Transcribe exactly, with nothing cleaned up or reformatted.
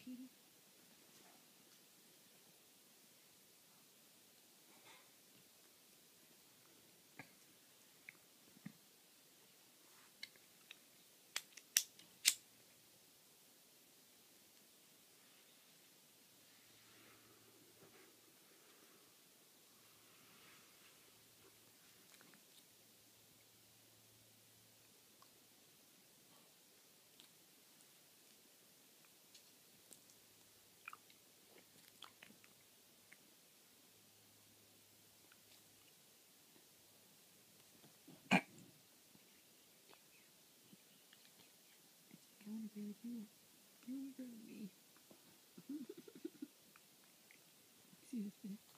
cheating? I want to be with you. I want to be with me. See this thing?